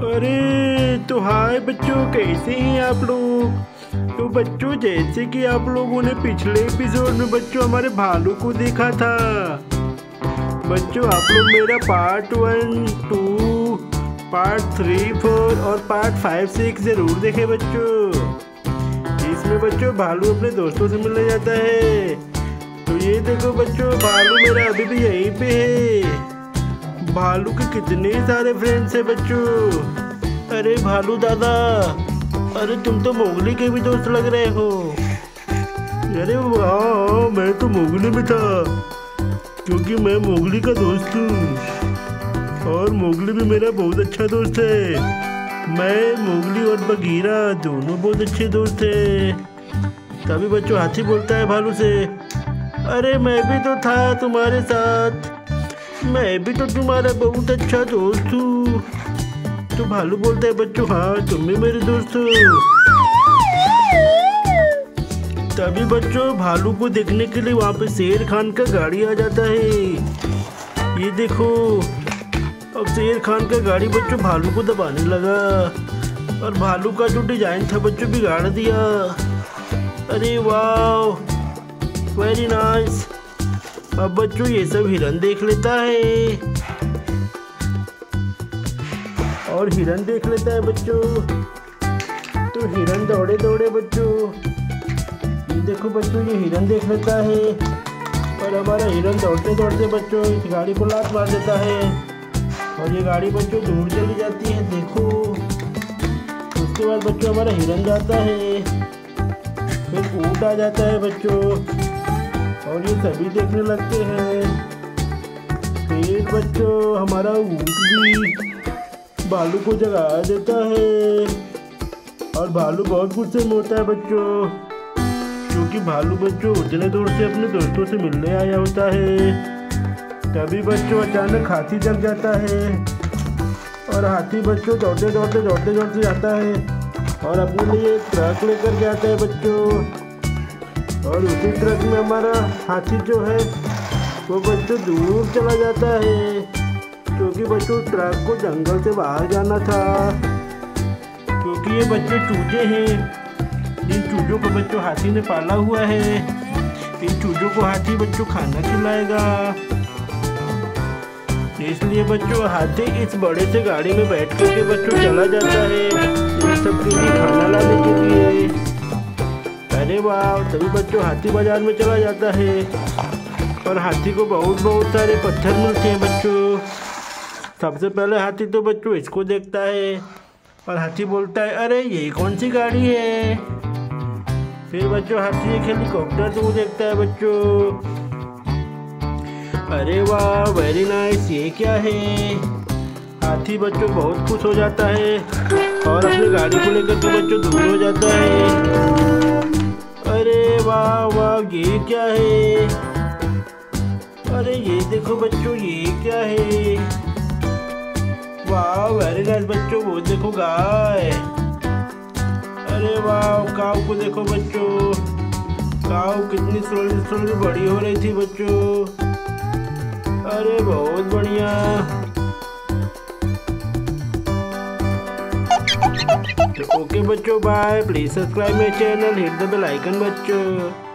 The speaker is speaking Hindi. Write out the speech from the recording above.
अरे तो हाय बच्चों, कैसे हैं आप लोग। तो बच्चों, जैसे कि आप लोगों ने पिछले एपिसोड में बच्चों हमारे भालू को देखा था। बच्चों, आप लोग मेरा पार्ट 1, 2, पार्ट 3, 4 और पार्ट 5, 6 जरूर देखे बच्चों। इसमें बच्चों भालू अपने दोस्तों से मिलने जाता है। तो ये देखो बच्चों, भालू मेरा अभी भी यहीं पे है। भालू के कितने सारे फ्रेंड्स हैं बच्चों। अरे भालू दादा, अरे तुम तो मोगली के भी दोस्त लग रहे हो। अरे वाह, मैं तो मोगली में था क्योंकि मैं मोगली का दोस्त हूँ और मोगली भी मेरा बहुत अच्छा दोस्त है। मैं मोगली और बगीरा दोनों बहुत अच्छे दोस्त हैं। तभी बच्चों हाथी बोलता है भालू से, अरे मैं भी तो था तुम्हारे साथ, मैं भी तो तुम्हारा बहुत अच्छा दोस्त हूँ। तो भालू बोलता है बच्चों, हाँ तुम भी मेरे दोस्त हो। तभी बच्चों भालू को देखने के लिए वहाँ पे शेर खान का गाड़ी आ जाता है। ये देखो, अब शेर खान का गाड़ी बच्चों भालू को दबाने लगा और भालू का जो डिजाइन था बच्चों बिगाड़ दिया। अरे वाह, वेरी नाइस। अब बच्चों ये सब हिरन देख लेता है और हिरन देख लेता है बच्चों। तो हिरन दौड़े दौड़े बच्चों, ये देखो बच्चों, ये हिरन देख लेता है और हमारा हिरन दौड़ते दौड़ते बच्चों इस गाड़ी को लात मार देता है और ये गाड़ी बच्चों दूर चली जाती है। देखो, उसके बाद बच्चों हमारा हिरन जाता है, फिर ऊँट आ जाता है बच्चों और ये सभी देखने लगते हैं। फिर बच्चों हमारा ऊँट भी भालू को जगा देता है और भालू बहुत गुस्से में होता है बच्चों, क्योंकि भालू बच्चों उतने दूर से अपने दोस्तों से मिलने आया होता है। तभी बच्चों अचानक हाथी जग जाता है और हाथी बच्चों दौड़ते दौड़ते जाता है और अपने लिए एक ट्रक लेकर के आता है बच्चों। और उसी ट्रक में हमारा हाथी जो है वो बच्चों दूर चला जाता है, क्योंकि बच्चों ट्रक को जंगल से बाहर जाना था। क्योंकि ये बच्चों चूजे हैं, इन चूजों को बच्चों हाथी ने पाला हुआ है। इन चूजों को हाथी बच्चों खाना खिलाएगा, इसलिए बच्चों हाथी इस बड़े से गाड़ी में बैठ करके बच्चों चला जाता है इन सबके लिए खाना लाने के लिए। अरे वाह, तभी बच्चों हाथी बाजार में चला जाता है और हाथी को बहुत सारे पत्थर मिलते हैं बच्चों। सबसे पहले हाथी तो बच्चों इसको देखता है और हाथी बोलता है, अरे ये कौन सी गाड़ी है। फिर बच्चों हाथी एक हेलीकॉप्टर को देखता है बच्चों। अरे वाह, वेरी नाइस, ये क्या है। हाथी बच्चों बहुत खुश हो जाता है और अपनी गाड़ी को लेकर के बच्चों दूर हो जाता है। अरे वाह वाह, ये क्या है। अरे ये देखो बच्चों, ये क्या है। वाह, वेरी नाइस बच्चों, वो देखो गाय। अरे वाह, काऊ को देखो बच्चों, काऊ कितनी स्लोली बड़ी हो रही थी बच्चों। अरे बहुत बढ़िया। तो ओके बच्चों, bye. Please subscribe my channel, hit the bell icon बच्चों।